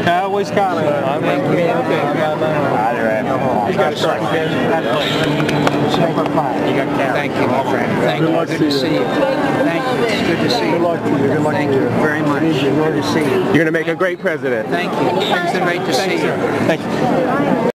I always kind of. Thank you. You got to start again. Thank you, my friend. Thank you. Good to see you. Thank you. It's good to see you. Good luck to you. Good luck Thank you very much. Good to see you. You're going to make a great president. Thank you. It's great to see you. Thank you.